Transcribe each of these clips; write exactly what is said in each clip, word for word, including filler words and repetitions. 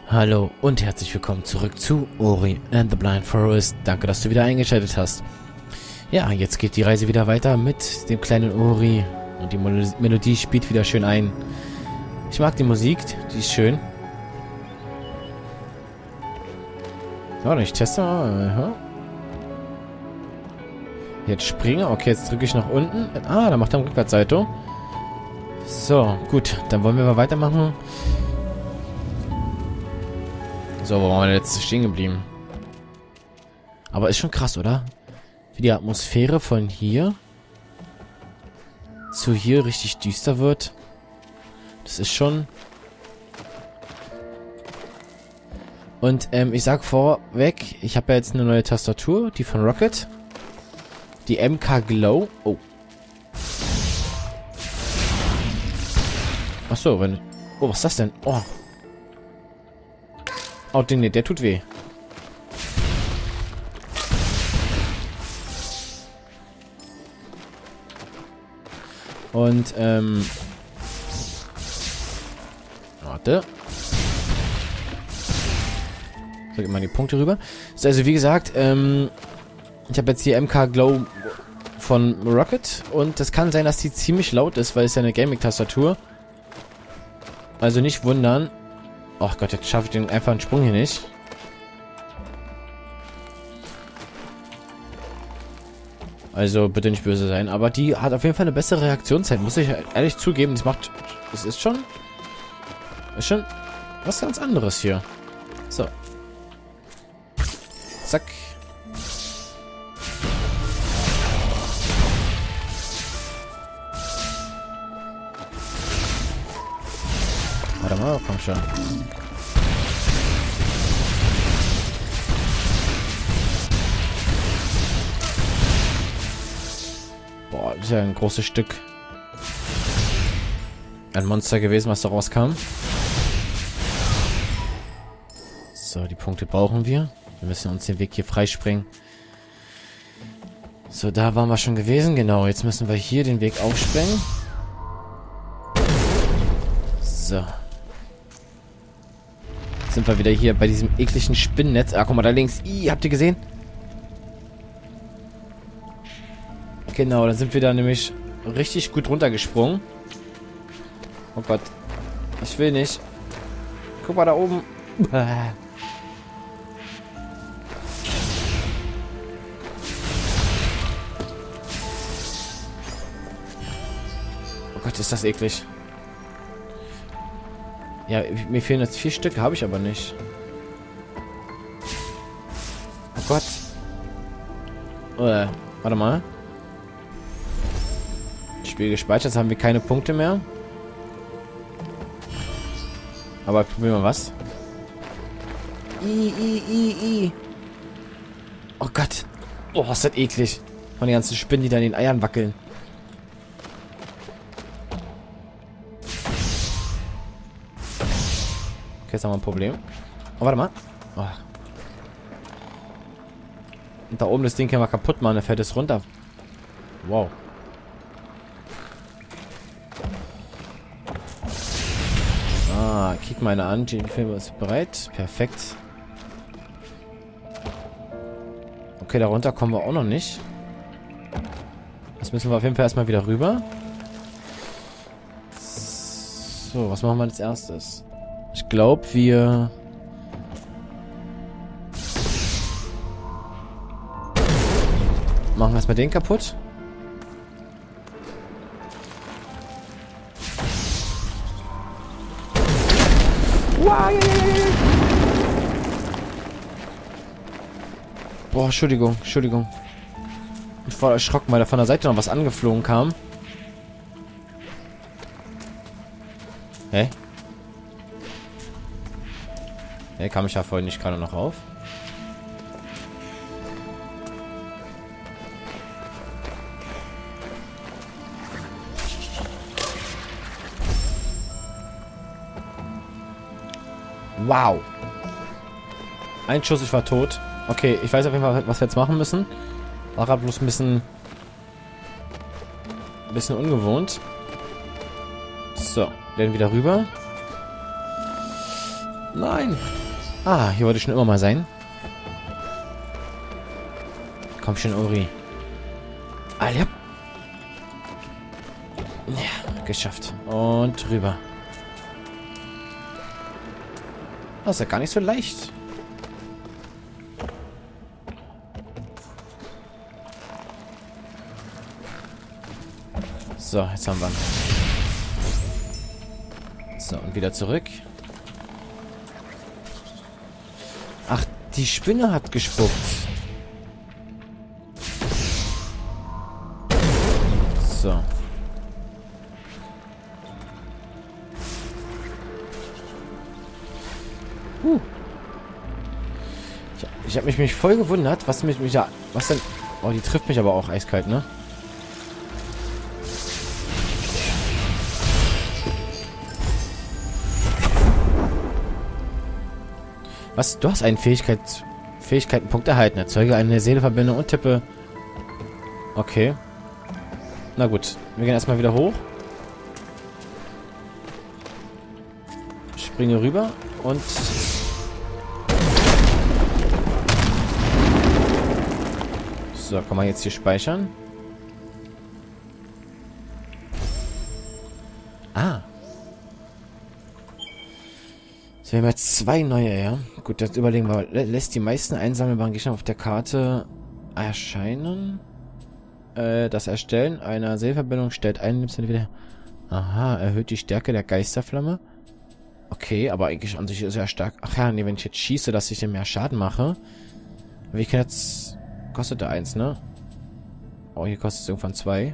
Hallo und herzlich willkommen zurück zu Ori and the Blind Forest. Danke, dass du wieder eingeschaltet hast. Ja, jetzt geht die Reise wieder weiter mit dem kleinen Ori und die Mel Melodie spielt wieder schön ein. Ich mag die Musik, die ist schön. Ja, ich teste mal. Jetzt springe. Okay, jetzt drücke ich nach unten. Ah, da macht er ein Rückwärtssalto. So, gut. Dann wollen wir mal weitermachen. So, wo waren wir jetzt stehen geblieben? Aber ist schon krass, oder? Wie die Atmosphäre von hier zu hier richtig düster wird. Das ist schon... Und ähm, ich sag vorweg, ich habe ja jetzt eine neue Tastatur, die von Rocket. Die M K Glow. Oh. Achso, wenn... Oh, was ist das denn? Oh. Oh, den, der tut weh. Und, ähm... Warte. So, geht mal die Punkte rüber. So, also wie gesagt, ähm... ich habe jetzt die M K Glow von Rocket. Und das kann sein, dass die ziemlich laut ist, weil es ja eine Gaming-Tastatur. Also nicht wundern. Oh Gott, jetzt schaffe ich den einfachen Sprung hier nicht. Also bitte nicht böse sein. Aber die hat auf jeden Fall eine bessere Reaktionszeit. Muss ich ehrlich zugeben. Das macht... Es ist schon... Ist schon was ganz anderes hier. So. Zack. Warte mal, komm schon. Boah, das ist ja ein großes Stück. Ein Monster gewesen, was da rauskam. So, die Punkte brauchen wir. Wir müssen uns den Weg hier freispringen. So, da waren wir schon gewesen. Genau, jetzt müssen wir hier den Weg aufspringen. So. Sind wir wieder hier bei diesem ekligen Spinnennetz. Ah, guck mal, da links. Ih, habt ihr gesehen? Genau, da sind wir da nämlich richtig gut runtergesprungen. Oh Gott. Ich will nicht. Guck mal da oben. Oh Gott, ist das eklig. Ja, mir fehlen jetzt vier Stücke, habe ich aber nicht. Oh Gott. Äh, warte mal. Spiel gespeichert, jetzt haben wir keine Punkte mehr. Aber probieren wir was. I, I, I, I. Oh Gott. Oh, ist das eklig. Von den ganzen Spinnen, die da in den Eiern wackeln. Okay, jetzt haben wir ein Problem. Oh, warte mal. Oh. Und da oben das Ding können wir kaputt machen, dann fällt es runter. Wow. Ah, kick meine an. Die Film ist bereit. Perfekt. Okay, darunter kommen wir auch noch nicht. Das müssen wir auf jeden Fall erstmal wieder rüber. So, was machen wir als erstes? Ich glaube, wir... machen erstmal den kaputt. Boah, Entschuldigung, Entschuldigung. Ich war erschrocken, weil da von der Seite noch was angeflogen kam. Hä? Hey, kam ich ja vorhin nicht gerade noch auf. Wow. Ein Schuss, ich war tot. Okay, ich weiß auf jeden Fall, was wir jetzt machen müssen. War gerade bloß ein bisschen... Ein bisschen ungewohnt. So, dann wieder rüber. Nein. Ah, hier wollte ich schon immer mal sein. Komm schon, Ori. Ah, ja. Ja, geschafft. Und rüber. Das ist ja gar nicht so leicht. So, jetzt haben wir ihn. So, und wieder zurück. Ach, die Spinne hat gespuckt. So. Huh. Ich, ich habe mich, mich voll gewundert, was mich, mich da... Was denn... Oh, die trifft mich aber auch eiskalt, ne? Was? Du hast einen Fähigkeit, Fähigkeitenpunkt erhalten. Erzeuge eine Seeleverbindung und tippe... Okay. Na gut. Wir gehen erstmal wieder hoch. Springe rüber und... So, kann man jetzt hier speichern. Ah. So, wir haben jetzt zwei neue, ja. Gut, das überlegen wir. Lässt die meisten einsammelbaren Gegner auf der Karte erscheinen. Äh, das Erstellen einer Seelenverbindung stellt einen Lebenszeit wieder... Aha, erhöht die Stärke der Geisterflamme. Okay, aber eigentlich an sich ist er stark. Ach ja, nee, wenn ich jetzt schieße, dass ich dem mehr Schaden mache. Aber ich kann jetzt... Kostet der eins, ne? Oh, hier kostet es irgendwann zwei.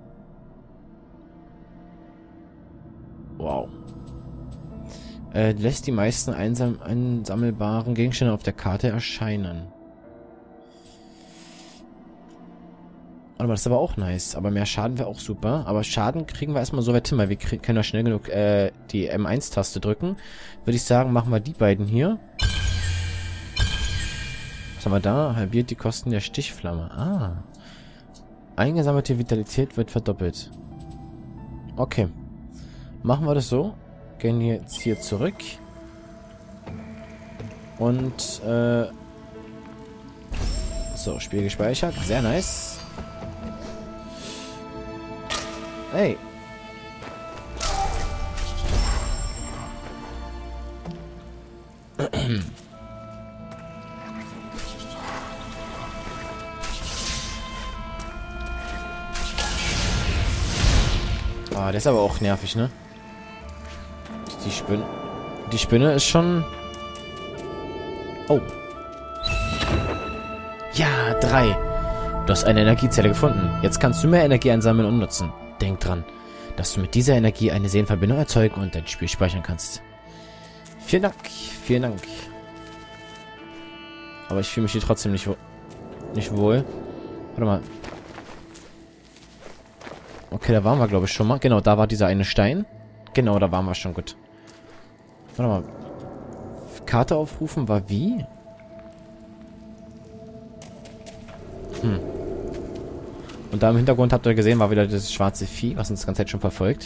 Wow. Äh, lässt die meisten einsam einsammelbaren Gegenstände auf der Karte erscheinen. Aber das ist aber auch nice. Aber mehr Schaden wäre auch super. Aber Schaden kriegen wir erstmal so weit hin, weil wir können ja schnell genug äh, die M eins Taste drücken. Würde ich sagen, machen wir die beiden hier. Was haben wir da? Halbiert die Kosten der Stichflamme. Ah. Eingesammelte Vitalität wird verdoppelt. Okay. Machen wir das so. Gehen jetzt hier zurück. Und, äh... so, Spiel gespeichert. Sehr nice. Hey. Ah, der ist aber auch nervig, ne? Die Spinne. Die Spinne ist schon... Oh. Ja, drei. Du hast eine Energiezelle gefunden. Jetzt kannst du mehr Energie einsammeln und nutzen. Denk dran, dass du mit dieser Energie eine Seelenverbindung erzeugen und dein Spiel speichern kannst. Vielen Dank. Vielen Dank. Aber ich fühle mich hier trotzdem nicht, wo nicht wohl. Warte mal. Okay, da waren wir, glaube ich, schon mal. Genau, da war dieser eine Stein. Genau, da waren wir schon. Gut. Warte mal. Karte aufrufen war wie? Hm. Und da im Hintergrund habt ihr gesehen, war wieder das schwarze Vieh, was uns die ganze Zeit schon verfolgt.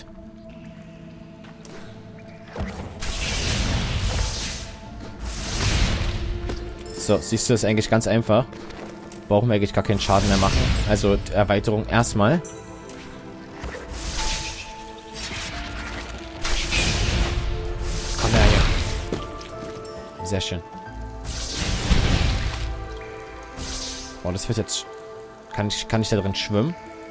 So, siehst du, das ist eigentlich ganz einfach. Brauchen wir eigentlich gar keinen Schaden mehr machen. Also Erweiterung erstmal. Komm her hier. Sehr schön. Oh, das wird jetzt... Kann ich, kann ich da drin schwimmen?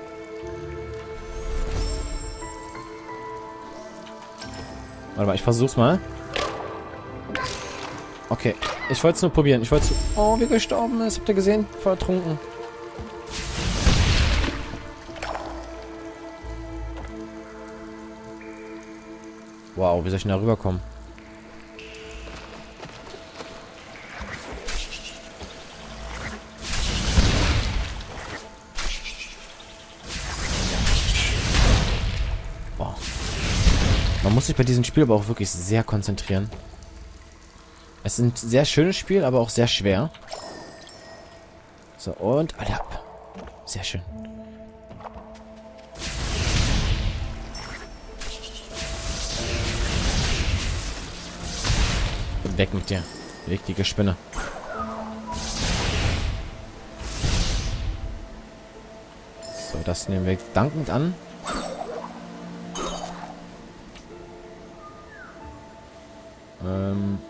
Warte mal, ich versuch's mal. Okay, ich wollte es nur probieren. Ich wollte es... Oh, wie gestorben ist. Habt ihr gesehen? Voll ertrunken. Wow, wie soll ich denn da rüberkommen? Wow. Man muss sich bei diesem Spiel aber auch wirklich sehr konzentrieren. Es ist ein sehr schönes Spiel, aber auch sehr schwer. So, und alle ab. Sehr schön. Weg mit dir. Eklige Spinne. So, das nehmen wir dankend an. Ähm...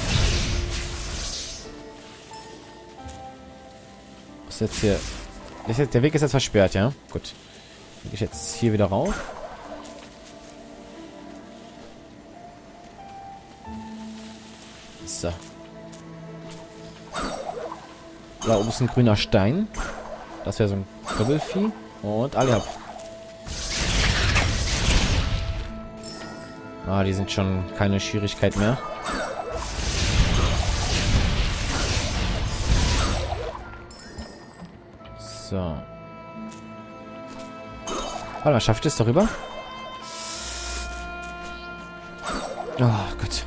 Was ist jetzt hier? Ist jetzt, der Weg ist jetzt versperrt, ja? Gut. Gehe ich jetzt hier wieder rauf. So. Da oben ist ein grüner Stein. Das wäre so ein Kribbelvieh. Und alle ab. Ah, die sind schon keine Schwierigkeit mehr. So. Warte mal, schafft es darüber? Oh Gott.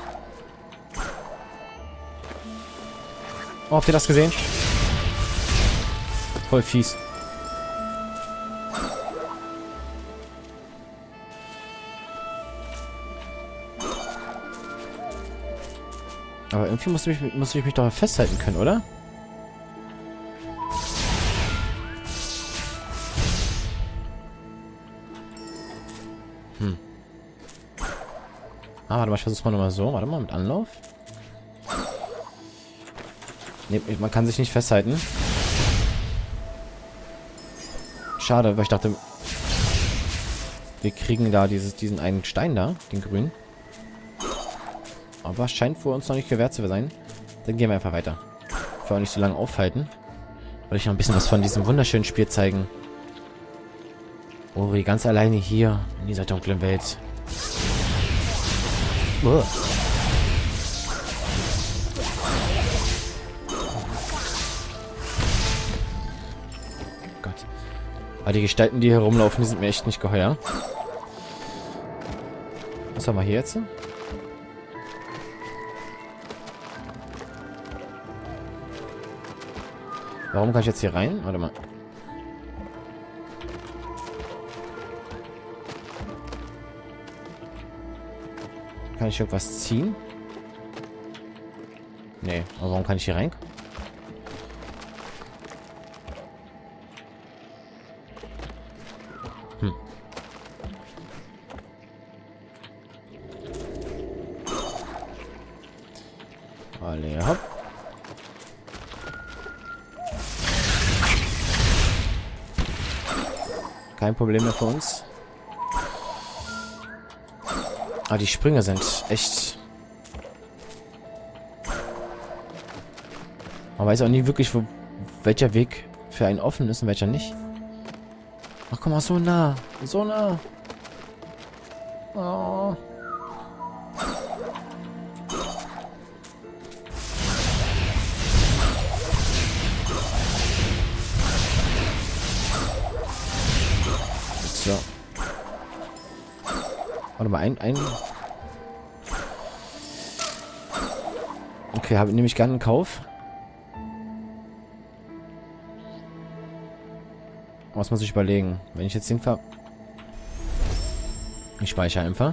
Oh, habt ihr das gesehen? Voll fies. Aber irgendwie muss ich, muss ich mich doch festhalten können, oder? Hm. Ah, warte mal, ich versuch's mal nochmal so. Warte mal, mit Anlauf. Ne, man kann sich nicht festhalten. Schade, weil ich dachte, wir kriegen da dieses, diesen einen Stein da, den grünen. Aber scheint für uns noch nicht gewährt zu sein. Dann gehen wir einfach weiter. Ich will auch nicht so lange aufhalten. Wollte ich noch ein bisschen was von diesem wunderschönen Spiel zeigen. Ori, ganz alleine hier, in dieser dunklen Welt. Uah. Gott. Aber die Gestalten, die hier rumlaufen, die sind mir echt nicht geheuer. Was haben wir hier jetzt? Warum kann ich jetzt hier rein? Warte mal. Kann ich irgendwas ziehen? Nee, aber warum kann ich hier rein? Hm. Alle, hopp. Kein Problem mehr für uns. Ah, die Sprünge sind echt... Man weiß auch nie wirklich, wo, welcher Weg für einen offen ist und welcher nicht. Ach, komm mal, so nah. So nah. Oh. So. Warte mal, ein... ein okay, habe nehme ich gerne in Kauf. Was muss ich überlegen? Wenn ich jetzt den ver... Ich speichere einfach.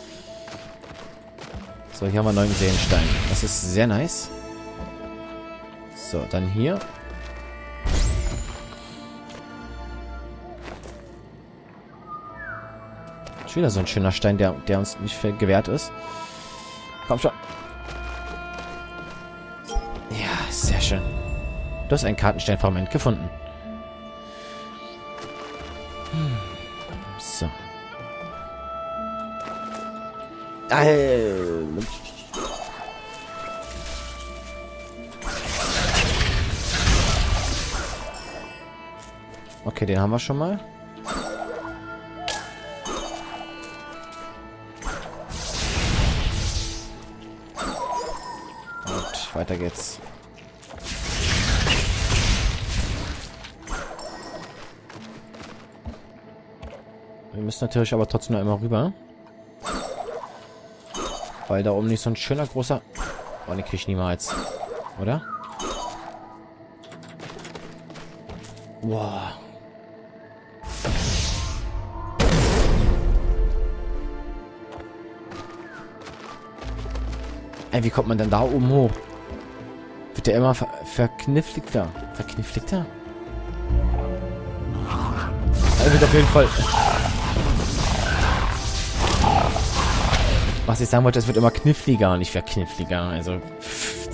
So, hier haben wir neuen Seenstein. Das ist sehr nice. So, dann hier. Schon wieder so ein schöner Stein, der, der uns nicht gewährt ist. Komm schon. Ja, sehr schön. Du hast ein Kartensteinfragment gefunden. Hm. So. Äh. Okay, den haben wir schon mal. Und weiter geht's. Wir müssen natürlich aber trotzdem noch immer rüber. Weil da oben nicht so ein schöner großer... Oh, den krieg ich niemals. Oder? Boah. Ey, wie kommt man denn da oben hoch? Wird der immer ver verkniffligter? Verkniffligter? Er wird auf jeden Fall... Was ich sagen wollte, es wird immer kniffliger, nicht verkniffliger. Also... Pff.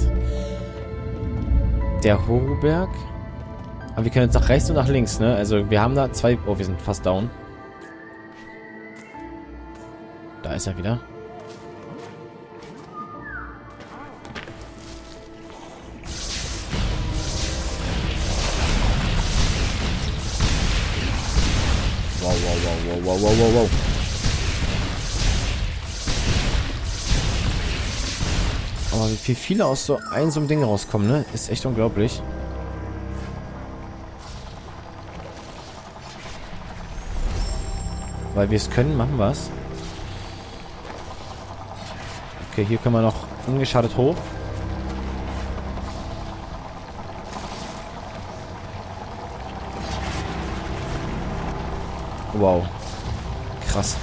Der Hochberg. Aber wir können jetzt nach rechts und nach links, ne? Also wir haben da zwei... Oh, wir sind fast down. Da ist er wieder. Wow, wow, wow, wow, wow, wow, wow. Aber wie viele aus so einem so einem Ding rauskommen, ne? Ist echt unglaublich. Weil wir es können, machen wir es. Okay, hier können wir noch ungeschadet hoch. Wow. Krass.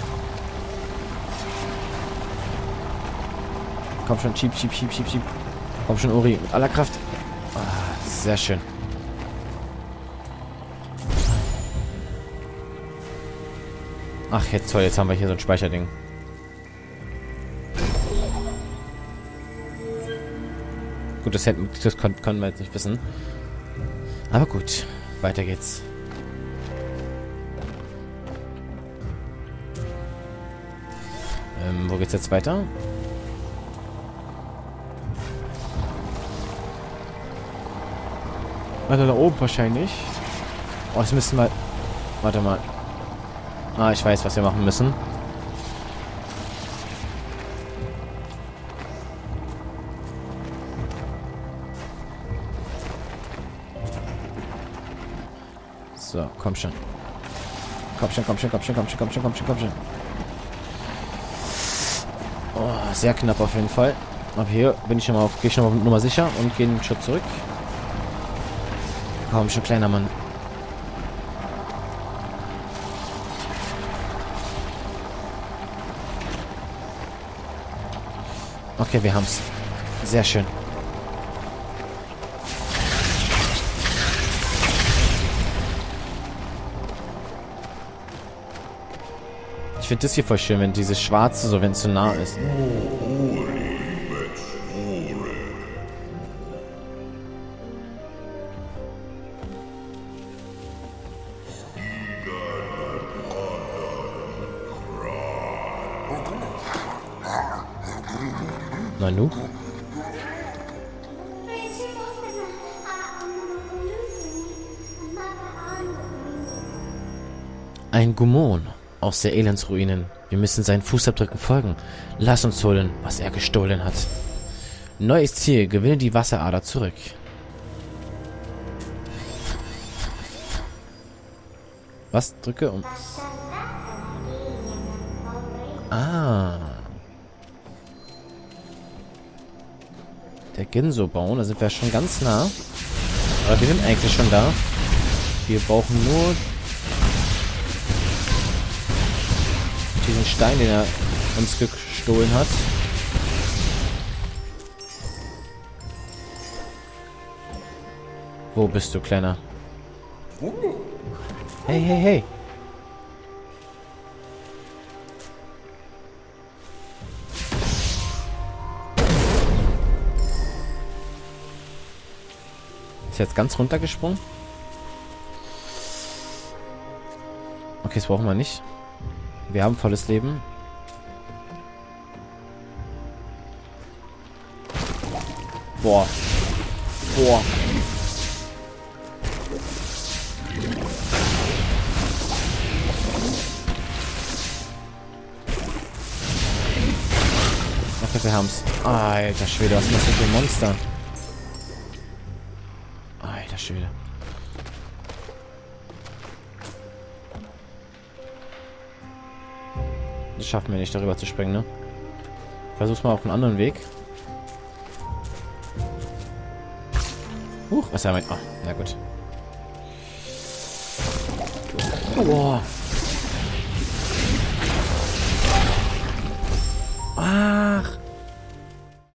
Komm schon, schieb, schieb, schieb, schieb, schieb. Komm schon, Uri, mit aller Kraft. Ah, sehr schön. Ach, jetzt toll, jetzt haben wir hier so ein Speicherding. Gut, das, hätten, das kon konnten wir jetzt nicht wissen. Aber gut, weiter geht's. Ähm, wo geht's jetzt weiter? Weiter da oben wahrscheinlich. Oh, das müssen wir... Warte mal. Ah, ich weiß, was wir machen müssen. So, komm schon. Komm schon, komm schon, komm schon, komm schon, komm schon, komm schon, komm schon. Oh, sehr knapp auf jeden Fall. Aber hier bin ich schon mal auf, gehe ich schon mal auf Nummer sicher und gehe einen Schritt zurück. Komm schon, kleiner Mann. Okay, wir haben's. Sehr schön. Ich finde das hier voll schön, wenn dieses Schwarze, so wenn es zu nah ist. Nanu? Ein Gumon aus der Elendsruinen. Wir müssen seinen Fußabdrücken folgen. Lass uns holen, was er gestohlen hat. Neues Ziel. Gewinne die Wasserader zurück. Was? Drücke um... Ah... Der Ginso bauen, da sind wir schon ganz nah. Aber wir sind eigentlich schon da. Wir brauchen nur diesen Stein, den er uns gestohlen hat. Wo bist du, Kleiner? Hey, hey, hey. Ist jetzt ganz runtergesprungen? Okay, das brauchen wir nicht. Wir haben volles Leben. Boah. Boah. Okay, wir haben's. Alter Schwede, was ist das für ein Monster? Alter Schwede. Das schaffen wir nicht, darüber zu springen, ne? Versuch's mal auf einen anderen Weg. Huch, was er meint. Ah, na gut. Boah. Ach.